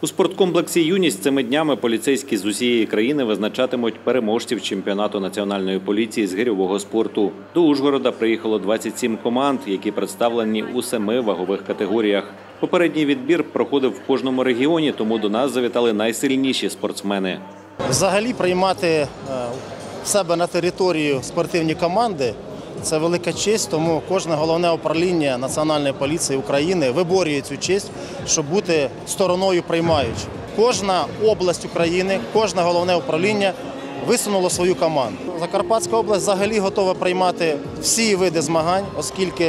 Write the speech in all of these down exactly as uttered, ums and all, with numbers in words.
У спорткомплексі «Юність» цими днями поліцейські з усієї країни визначатимуть переможців чемпіонату національної поліції з гирьового спорту. До Ужгорода приїхало двадцять сім команд, які представлені у семи вагових категоріях. Попередній відбір проходив в кожному регіоні, тому до нас завітали найсильніші спортсмени. Взагалі приймати в себе на територію спортивні команди – це велика честь, тому кожне головне управління Національної поліції України виборює цю честь, щоб бути стороною приймаючою. Кожна область України, кожне головне управління висунуло свою команду. Закарпатська область взагалі готова приймати всі види змагань, оскільки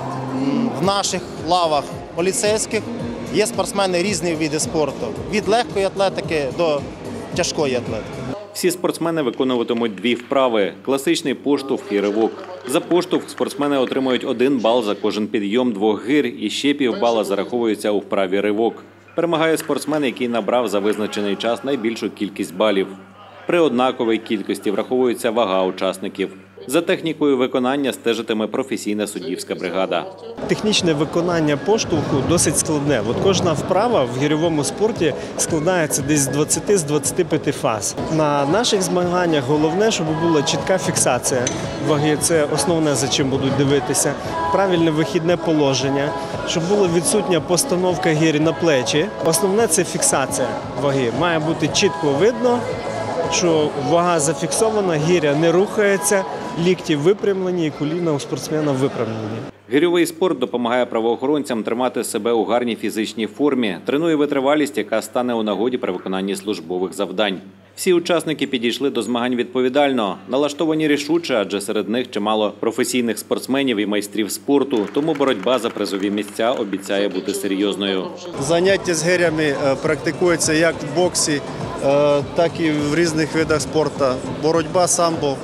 в наших лавах поліцейських є спортсмени різних видів спорту, від легкої атлетики до тяжкої атлетики. Всі спортсмени виконуватимуть дві вправи – класичний поштовх і ривок. За поштовх спортсмени отримують один бал за кожен підйом двох гир і ще півбала зараховується у вправі ривок. Перемагає спортсмен, який набрав за визначений час найбільшу кількість балів. При однаковій кількості враховується вага учасників. За технікою виконання стежитиме професійна суддівська бригада. Технічне виконання поштовху досить складне. От кожна вправа в гирьовому спорті складається десь з двадцяти - двадцяти п'яти фаз. На наших змаганнях головне, щоб була чітка фіксація ваги. Це основне, за чим будуть дивитися. Правильне вихідне положення, щоб була відсутня постановка гирі на плечі. Основне – це фіксація ваги. Має бути чітко видно, що вага зафіксована, гиря не рухається, лікті випрямлені і коліна у спортсмена випрямлені. Гирьовий спорт допомагає правоохоронцям тримати себе у гарній фізичній формі, тренує витривалість, яка стане у нагоді при виконанні службових завдань. Всі учасники підійшли до змагань відповідально, налаштовані рішуче, адже серед них чимало професійних спортсменів і майстрів спорту, тому боротьба за призові місця обіцяє бути серйозною. Заняття з гирями практикуються як в боксі, так і в різних видах спорту. Боротьба самбо,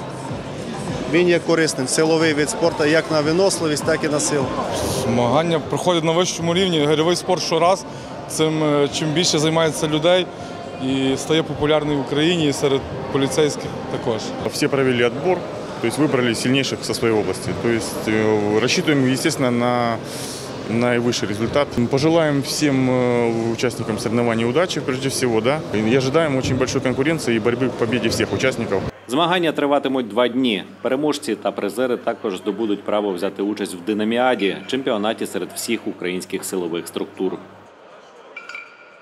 він є корисним, силовий вид спорту як на виносливість, так і на силу. Змагання проходять на вищому рівні, гирьовий спорт щораз, цим чим більше займається людей і стає популярний в Україні і серед поліцейських також. Всі провели відбір, тобто вибрали сильніших зі своєї області. Тобто розраховуємо, звісно, на наивысший результат. Пожелаем всем участникам соревнований удачи, прежде всего, да. И ожидаем очень большой конкуренции и борьбы к победе всех участников. Змагання триватимуть два дні. Переможці та призери також здобудуть право взяти участь в динаміаді – чемпіонаті серед всіх українських силових структур.